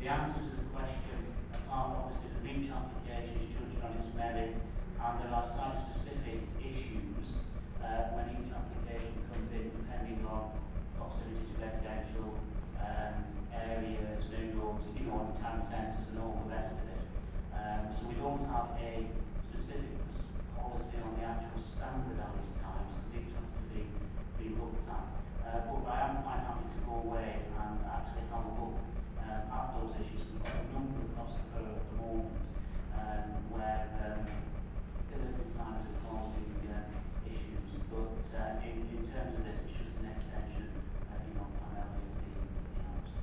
the answer to the question, apart obviously from each application is judged on its merit, and there are site-specific issues when each application comes in, depending on proximity to residential areas, main roads, town centres and all the rest of it. So we don't have a specific policy on the actual standardised times, because each has to be looked at. But I am quite happy to go away and actually have a look at those issues. We've got a number across the borough at the moment where delivery times are causing issues. But in terms of this, it's just an extension, primarily of the house.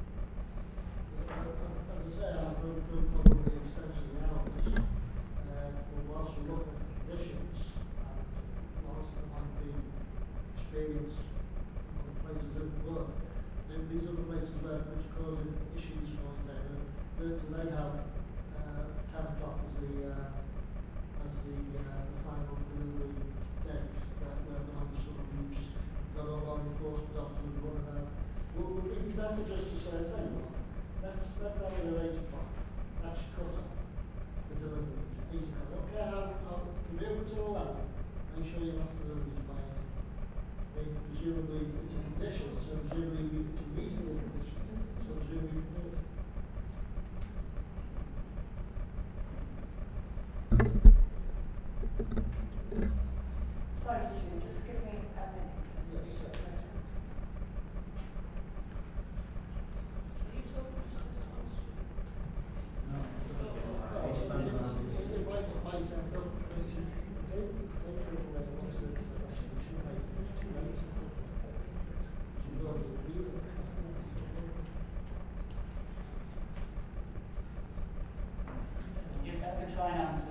As I say, I have no problem with the extension of the hours. But whilst we look at the conditions, and whilst there might be experience from other places in the world, these other places which are causing issues for you, David, do they have 10 o'clock as the final delivery date, where there might be some abuse, got all our enforcement officers running out? Would it be better just to say, let's have it at 8 o'clock. That's your cut-off for deliveries, 8 o'clock. Okay, I'll be open to 11. Make sure your last delivery is by 8 o'clock. I mean, presumably it's a condition, so presumably it's a reasonable condition, so presumably we can do it. Sorry, Stu, just give me a minute. Yes, sir. Are you talking just this house? No, It might end up, If I could try and answer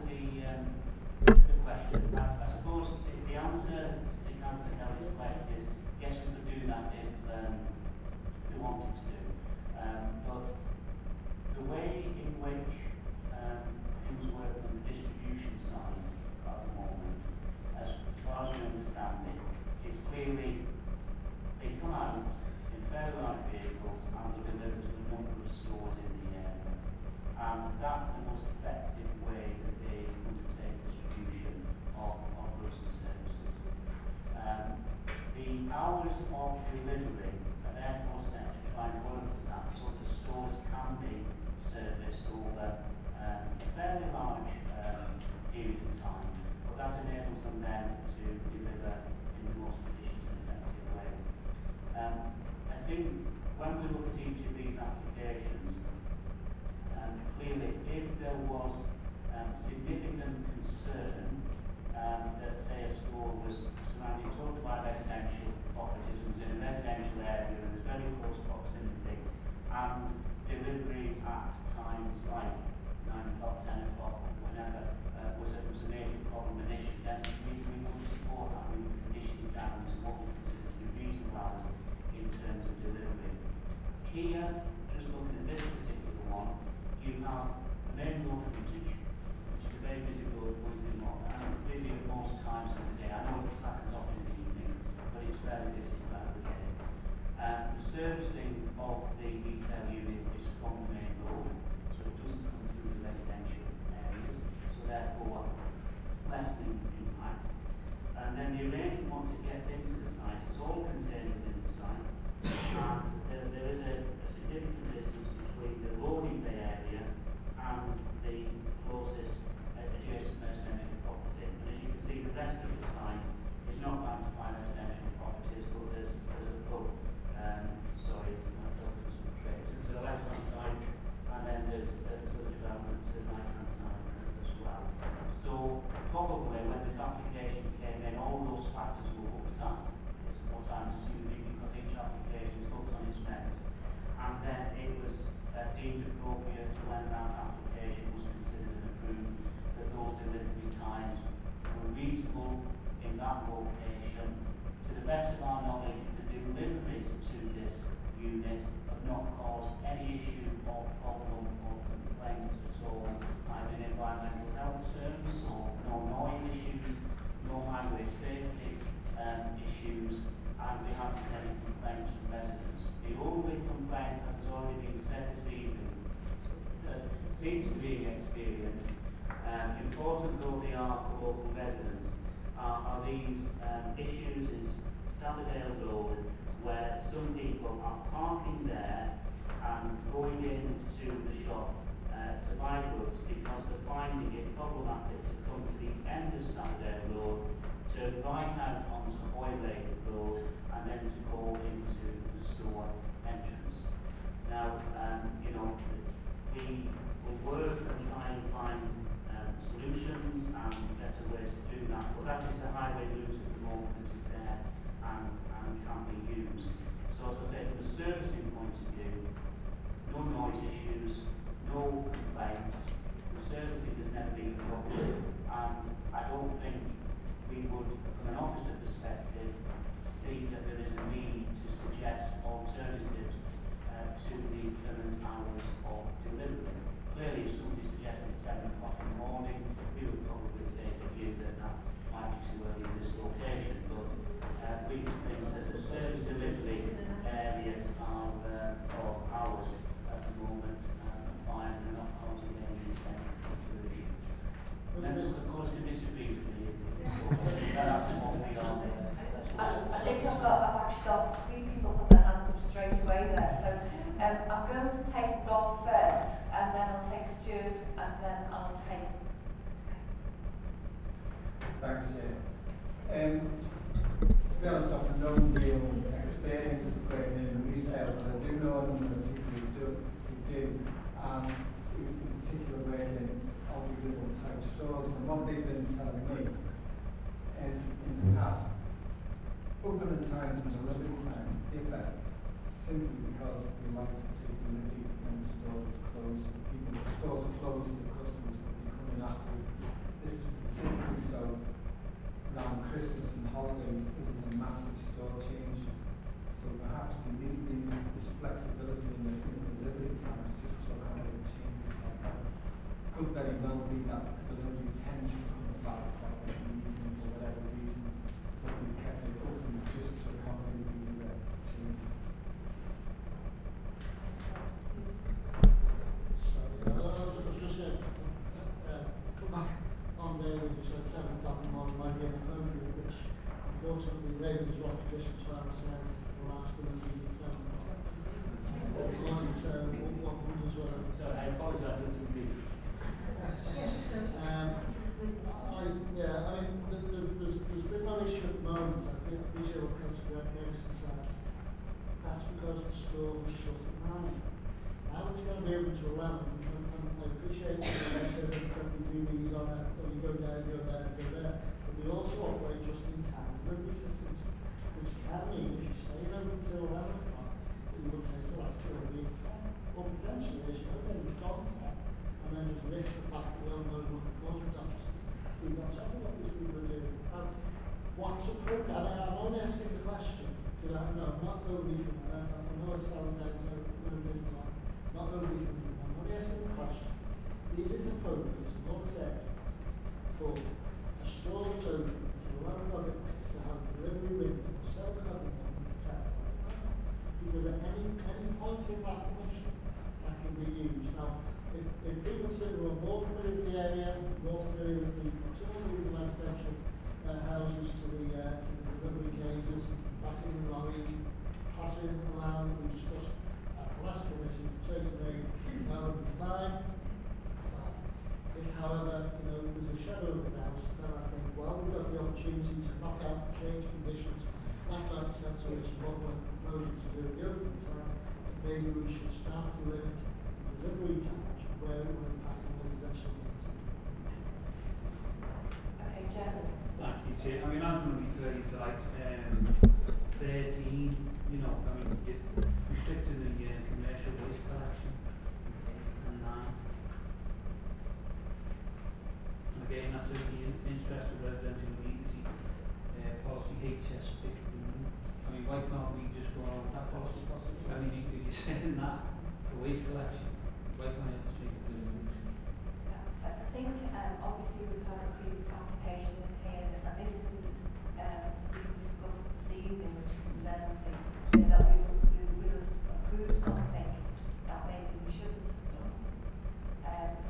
the question, I suppose the answer to Councillor Kelly's question is yes, we could do that if we wanted to do. But the way in which things work on the distribution side at the moment, as far as we understand it, is clearly they come out in fairly large vehicles and they're delivered to a number of stores in the area. And that's the most effective way that they undertake distribution of goods and services. The hours of delivery are therefore set to try and work with that, so the stores can be serviced over a fairly large period of time, but that enables them then to deliver in the most efficient and effective way. I think when we look at each of these applications, clearly if there was significant concern that, say, a store was surrounded, talked about residential properties and was in a residential area and was very close proximity, and delivery at times like 9 o'clock, 10 o'clock, whenever was a major problem and issue, then we would support that. We would condition it down to what we consider to be reasonable hours in terms of delivery. Here, just looking at this particular one, you have the main road frontage, which is a very busy road going through North, and it's busy at most times of the day. I know it slackens off in the evening, but it's fairly busy throughout the day. The servicing of the retail unit is from the main road, so it doesn't come through the residential areas, so therefore lessening impact. And then the arrangement, once it gets into the site, it's all contained within the site, and there is a significant distance between the loading bay area and the closest adjacent residential property. And as you can see, the rest of the site is not bounded by residential properties, but there's a pub, some trades to the left-hand side, and then there's other development to the right-hand side as well. So probably when this application came in, all those factors were looked at, is what I'm assuming, because each application is looked on its merits, and then it was deemed appropriate when that application was considered and approved that those delivery times were reasonable in that location. To the best of our knowledge, the deliveries to this unit have not caused any issue or problem or complaint at all, either in environmental health terms or no noise issues, no highway safety issues, and we haven't had any complaints from residents. The only complaints, as has already been said this evening, seems to be experienced, important though they are for local residents, are these issues in Stavardale Road where some people are parking there and going into the shop to buy goods because they're finding it problematic to come to the end of Stavardale Road, turn right out onto Wirral Road, and then to go into the store entrance. Now, we will work and try and find solutions and better ways to do that, but that is the highway route at the moment that is there and can be used. So as I said, from a servicing point of view, no noise issues, no complaints, the servicing has never been a problem, and I don't think we would, from an officer perspective, see that there is a need to suggest alternatives to the current hours of delivery. Clearly, if somebody suggested 7 o'clock in the morning, we would probably take a view that that might be too early in this location, but we think that the service delivery areas of hours at the moment are fine and are not causing any particular issue. Members of the course can disagree with me, so that's what we are. I think I've actually got 3 people put their hands up straight away there. So I'm going to take Rob first, and then I'll take Stuart, and then I'll take. Thanks, Chair. To be honest, I've no real experience of working in retail, but I do know a number of people who do, and who in particular work in Aldi type stores. And what they've been telling me is, in the past, opening times and delivery times differ simply because they like to take delivery when the store is closed. The stores are closed to the customers, but they come in afterwards. This is particularly so around Christmas and holidays. It was a massive store change. So perhaps they need this flexibility in the delivery times just to accommodate changes like that. Could very well be that delivery tends to come at 5 o'clock in the evening for whatever reason, but we've kept it open just to accommodate these other changes. So, I was just going to come back on there when you said 7 o'clock in the morning might be inappropriate, which unfortunately Labour's Rock Edition 12 says the last delivery is at 7 o'clock in the morning, so what wonders whether... Sorry, I apologise, it was me. There's been no issue at the moment. I appreciate what Councillor Denison said. That's because the store was shut at 9. Now it's going to be open to 11, and I appreciate that they said that we do these on you go there, go there, go there. But they also operate just in time delivery systems, which can mean if you stay open until 11 o'clock, you will take the last delivery at 10. Or potentially, as you know, then you've gone 10, and then just risk the fact that we haven't got enough enforcement officers. We've got some of what these people are doing. What's appropriate? I mean, I'm only asking the question, because I'm not overly familiar. I know it's not not overly familiar. I'm only asking the question, is it appropriate in all areas for a store that's open until 11 o'clock at night to have a delivery window of 7 o'clock in the morning to 10 o'clock at night? Because at any point in that permission, that can be used. Now, if people say they were more familiar with the area, more familiar with the proximity of the residential houses to the delivery cages, backing in lorries, passing around, we discussed at the last commission, say to me, that would be fine. If, however, there's a shadow of a doubt, then I think, well, we've got the opportunity to knock out and change conditions left, right, and centre, which is what we're proposing to do at the opening time. Maybe we should start to limit delivery times where it will impact on residential needs. Okay, Jen. Thank you, Chair. I mean, I'm going to refer you to like 13, restricting the commercial waste collection, 8 and 9. And again, that's in the interest of residential immediacy policy HS15. I mean, why can't we just go on with that policy? I mean, if you're saying that, the waste collection, why can't you have to change it to the rules? I think obviously we've had a previous application in here, and this isn't being discussed this evening, which concerns me, that we would have approved something that maybe we shouldn't have done.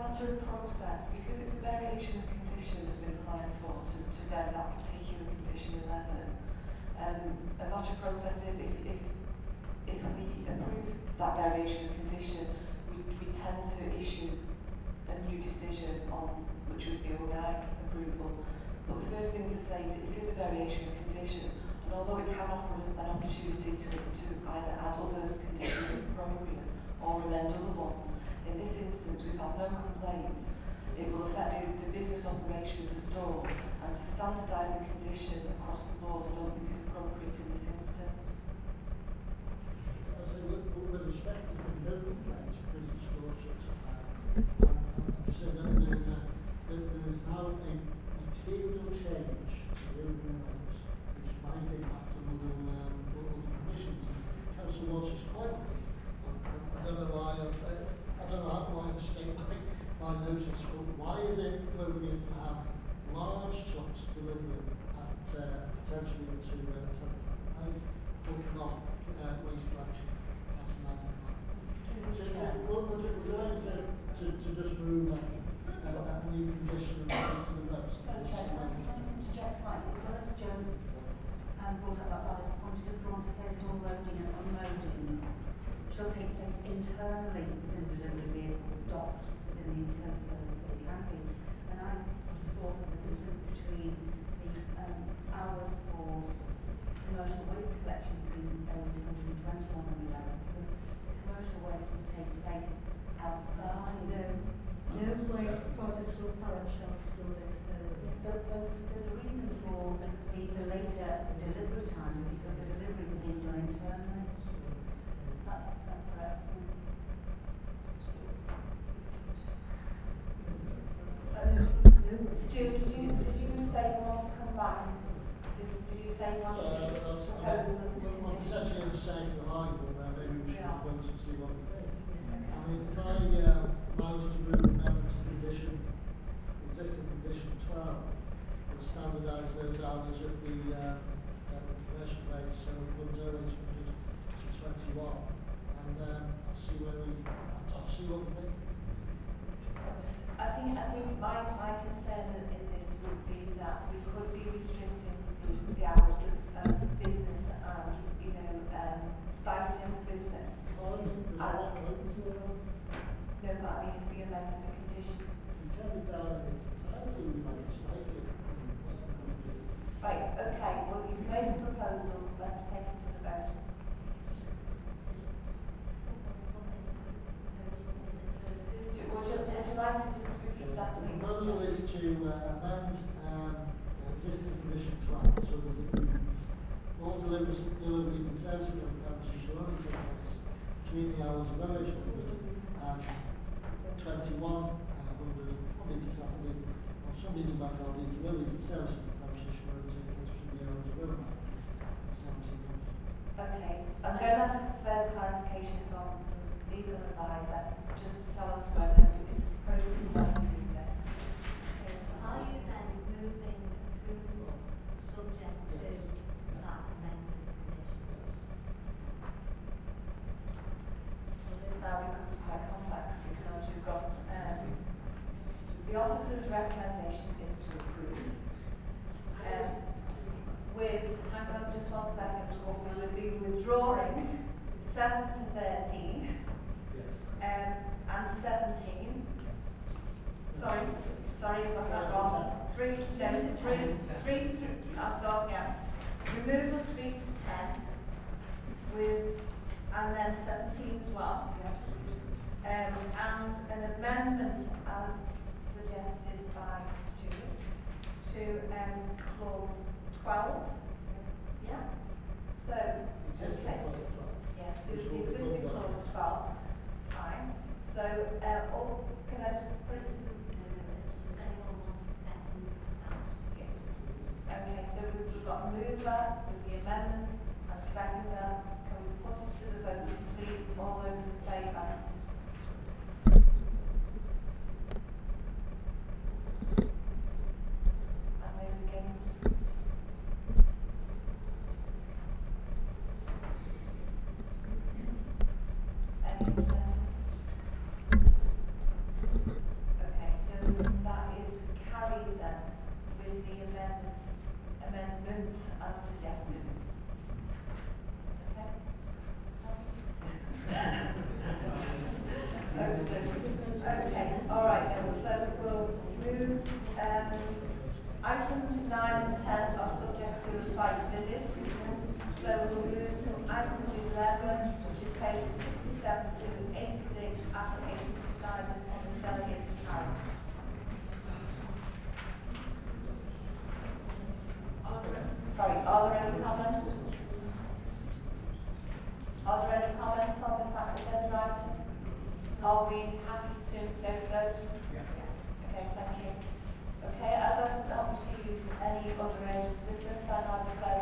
matter of process, because it's a variation of condition that's been applied for to vary that particular condition 11. A matter of process is if we approve that variation of condition, we tend to issue a new decision on which was the 09 approval. But the first thing to say is it is a variation of condition, and although it can offer an opportunity to either add other conditions if appropriate or amend other ones, in this instance we've had no complaints. It will affect the business operation of the store, and to standardise the condition across the board I don't think is appropriate in this instance. I say, with respect to the no complaints because the store shuts at 9. I'm just saying that there is now a material change to the opening hours which might impact on other conditions. Council Walsh is quite right. I don't know why I'm escaping my notice, but why is it appropriate to have large trucks delivering at potentially up to 10 o'clock at night, but not waste collection past 9 o'clock? Would you like to just move a new condition to the vote? So, Chair, can I just interject slightly? As well as Joe brought up that valid point, it does go on to say that all loading and unloading shall take place internally within a delivery vehicle docked within the internal service that it can be. And I just thought that the difference between the hours for commercial waste collection being only 220 on the list, because the commercial waste would take place outside. No waste products or pallet shelves stored externally. So the reason for the later delivery times is because the deliveries are being done internally. That's correct. Stu, did you say you wanted to come back? Did you say you wanted to propose another Well, essentially in the sake of argument, maybe we should propose and see what we think. I mean, if I allow us to move amendment to condition, existing condition 12, and standardise those hours at the commercial rate, so it runs 0800 to 21, and I'll see what we think. I think my concern in this would be that we could be restricting the hours of business and stifling business. No, but I mean if we amended the condition. We turn it down in its entirety, we might stifle it. Right, okay, well you've made a proposal, let's take it to the vote. Would you like to just repeat that, The please? proposal is to amend existing condition 12, so there's a reads. All deliveries and services on the premises shall only take place between the hours of 0800 and 2100 Monday to Saturday. On Sundays and bank holidays, deliveries and services on the premises shall only take place between the hours of 0900 and 1700. Okay, I'm going to ask for further clarification from the legal advisor, just to tell us whether it's appropriate that we do this. Are you then moving approval subject to that amended condition? Well, this now becomes quite complex because you've got the officer's recommendation is to approve. Hang on just 1 second, we would be withdrawing 7 to 13 and 17. Sorry, I got that wrong. 3, I'll start again. Removal 3 to 10 and then 17 as well. And an amendment as suggested by Stuart to clause 12. Yeah. So, Existing okay. clause 12. Yes, the Which will be existing pulled down. clause 12. Fine. So, can I just put it to the... Does anyone want to second that? Yeah. Okay, so we've got a mover with the amendment and a seconder. Can we put it to the vote, please? All those in favour? And those against? Any abstentions? amendments as suggested. Okay? Okay, all right then, so we'll move, items 9 and 10 are subject to a site visit. So we'll move to item 11, which is page 67 to 86, applications decided on the delegated house. Sorry, are there any comments? Are there any comments on this agenda item? Are we happy to go with those? Yeah. Okay, thank you. Okay, as I've not received any other urgent business, I now declare